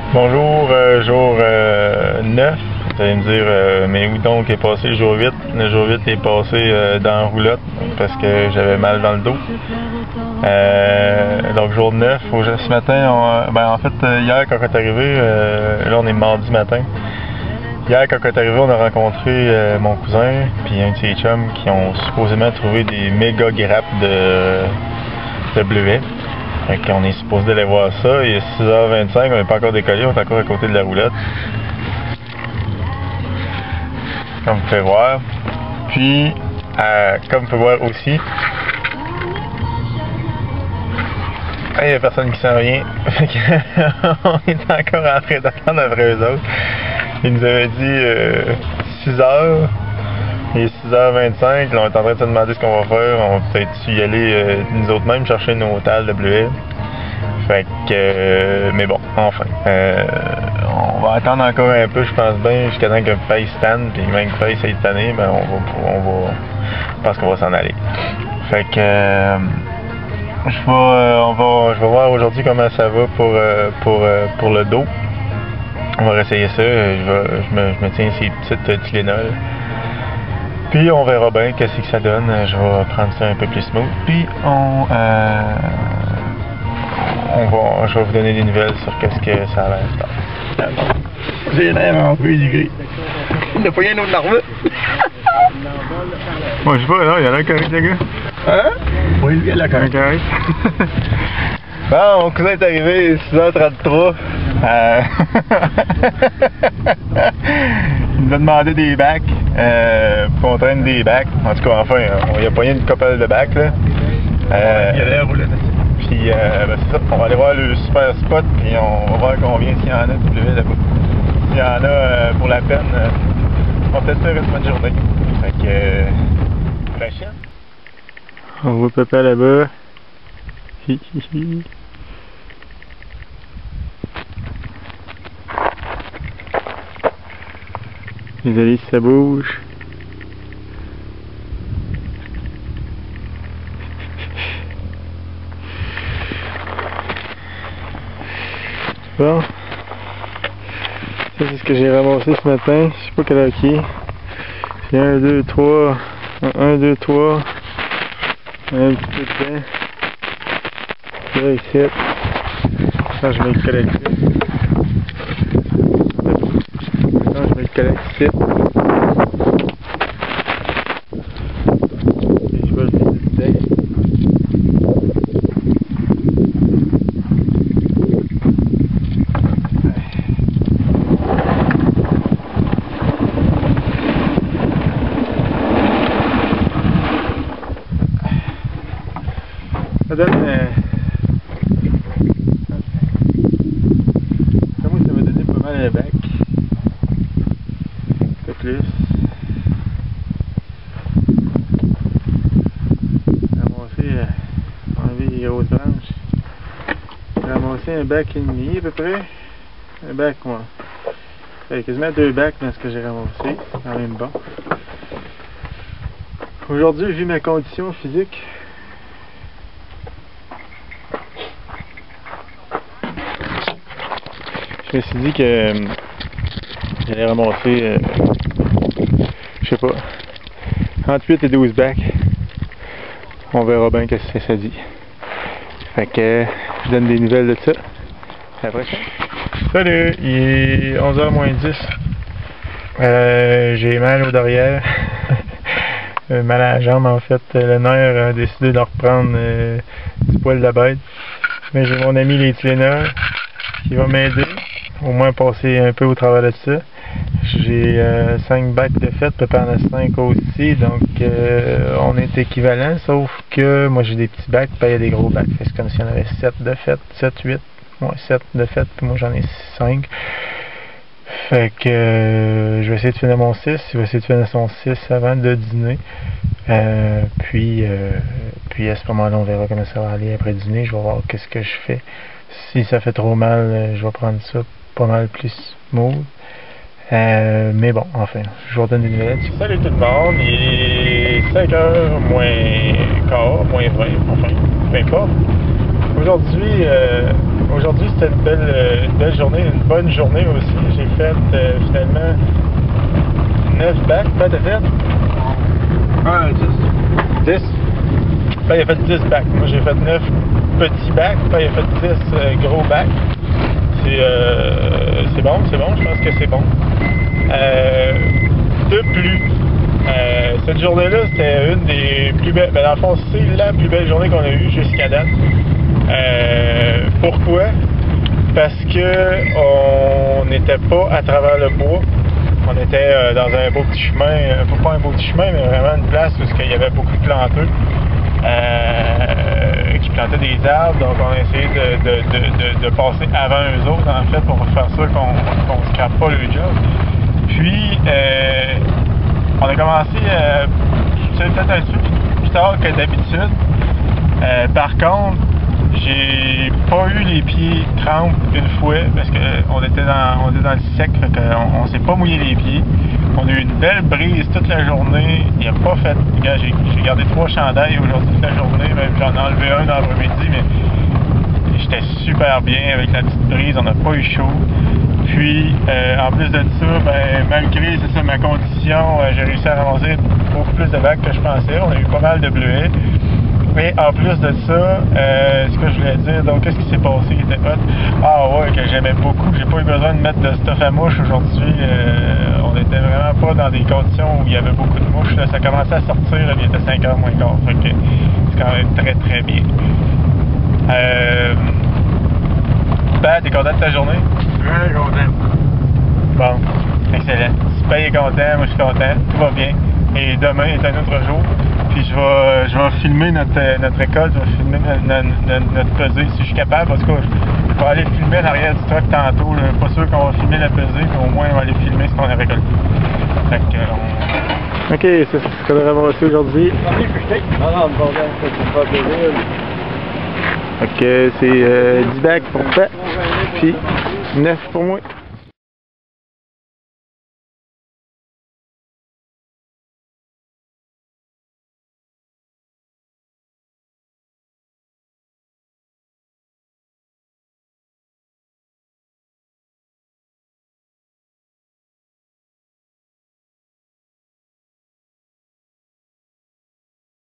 Bonjour, jour 9. Vous allez me dire, mais où donc est passé le jour 8? Le jour 8 est passé dans la roulotte parce que j'avais mal dans le dos. Donc jour 9, ce matin, en fait, hier quand on est arrivé, là on est mardi matin. Hier quand on est arrivé, on a rencontré mon cousin puis un de ses chums qui ont supposément trouvé des méga grappes de bleuets. Fait qu'on est supposé aller voir ça. Il est 6h25, on n'est pas encore décollé, on est encore à côté de la roulotte. Comme vous pouvez voir. Puis, comme vous pouvez voir aussi, il n'y a personne qui sent rien. On est encore en train d'attendre après eux autres. Ils nous avaient dit 6h. Il est 6h25, là on est en train de se demander ce qu'on va faire. On va peut-être y aller nous autres mêmes chercher nos tales de bleuets. Fait que, mais bon, enfin. On va attendre encore un peu, je pense bien, jusqu'à temps que Faye stand, puis même que Faye essaye de tanner, ben je pense qu'on va s'en aller. Fait que, je vais voir aujourd'hui comment ça va pour le dos. On va essayer ça. Je me tiens ces petites Tylenol. Puis on verra bien qu'est-ce que ça donne. Je vais prendre ça un peu plus smooth. Puis je vais vous donner des nouvelles sur qu'est-ce que ça a l'air. J'ai l'air un peu gris. Il n'a pas rien d'autre nerveux. Moi je sais pas, là, il y a l'air correct le gars. Hein? Oui, il y a l'air correct. Bon, mon cousin est arrivé, 6h33. Il nous a demandé des bacs, pour qu'on traîne des bacs. En tout cas, enfin, il a pogné une couple de bacs, là. Il y a l'air roulé. Puis, c'est ça, on va aller voir le super spot, puis on va voir combien s'il y en a de bleuets là-bas. S'il y en a pour la peine, on va peut-être faire une bonne journée. Fait que, prochaine. On voit papa là-bas. Désolé si ça bouge. Bon. Ça c'est ce que j'ai ramassé ce matin. Je sais pas quelle heure qui est. C'est 1, 2, 3. 1, 2, 3. Un petit peu dedans. Là ici. Quand je mets le collectif. Quand je mets le collectif ici. Et je vais le mettre dedans. Ça donne moi ça m'a donné pas mal le bac. Un peu plus. J'ai enlevé les grosses branches. J'ai ramassé un bac et demi à peu près. Un bac moi. Il y a quasiment 2 bacs dans ce que j'ai ramassé. C'est quand même bon. Aujourd'hui, vu ma condition physique, je me suis dit que j'allais ramasser, je sais pas, entre 8 et 12 bacs. On verra bien ce que ça dit. Fait que je donne des nouvelles de ça. À la prochaine. Salut, il est 11h moins 10. J'ai mal au derrière. Mal à la jambe en fait. Le nerf a décidé de reprendre du poil de bête. Mais j'ai mon ami les Tylenol qui va m'aider. Au moins passer un peu au travers de ça. J'ai 5 bacs de fait, papa en a 5 aussi, donc on est équivalent, sauf que moi j'ai des petits bacs, puis il y a des gros bacs. C'est comme s'il y en avait 7 de fait, 7, 8, moi 7 de fait, puis moi j'en ai 5. Fait que je vais essayer de finir mon 6, il va essayer de finir son 6 avant de dîner. Puis à ce moment-là, on verra comment ça va aller après dîner, je vais voir qu'est-ce que je fais. Si ça fait trop mal, je vais prendre ça pas mal plus smooth. Mais bon, enfin, je vous redonne des nouvelles. Salut tout le monde, il est 5h moins quart, moins 20, enfin, peu importe. Aujourd'hui, Aujourd'hui, c'était une belle journée, une bonne journée aussi. J'ai fait finalement 9 bacs. Pas de fait? 10. 10? Ben, il a fait 10 bacs. Moi, j'ai fait 9 petits bacs. Ben, il a fait 10 gros bacs. C'est bon, je pense que c'est bon. De plus, cette journée-là, c'était une des plus belles. Ben, dans le fond, c'est la plus belle journée qu'on a eue jusqu'à date. Pourquoi? Parce que on n'était pas à travers le bois. On était dans un beau petit chemin, pas un beau petit chemin, mais vraiment une place où il y avait beaucoup de planteux qui plantaient des arbres. Donc on a essayé de passer avant eux autres, en fait, pour faire sûr qu'on se crappe pas le job. Puis on a commencé peut-être un petit peu plus tard que d'habitude. Par contre, j'ai pas eu les pieds trempes une fois parce qu'on était dans le sec, fait qu'on s'est pas mouillé les pieds. On a eu une belle brise toute la journée. Il a pas fait. J'ai gardé 3 chandails aujourd'hui toute la journée, même j'en ai enlevé un dans l'après-midi, mais j'étais super bien avec la petite brise, on n'a pas eu chaud. Puis en plus de ça, ben, malgré ma condition, j'ai réussi à ramasser beaucoup plus de bacs que je pensais. On a eu pas mal de bleuets. Et en plus de ça, ce que je voulais dire, donc qu'est-ce qui s'est passé qui était hot? Ah ouais, que j'aimais beaucoup, j'ai pas eu besoin de mettre de stuff à mouche aujourd'hui. On était vraiment pas dans des conditions où il y avait beaucoup de mouches. Là, ça commençait à sortir, là, il était 5h moins quart. Fait que c'est quand même très très bien. Ben, t'es content de ta journée? Très content. Bon, excellent. Si Ben est content, moi je suis content, tout va bien. Et demain est un autre jour. Puis je vais filmer notre récolte, je vais filmer notre pesée si je suis capable. En tout cas, je vais aller filmer à l'arrière du truck tantôt. Je suis pas sûr qu'on va filmer la pesée, mais au moins on va aller filmer ce qu'on a récolté. Fait que Ok, c'est ce qu'on a ramassé aujourd'hui. Ok, c'est 10 bacs pour toi, puis 9 pour moi.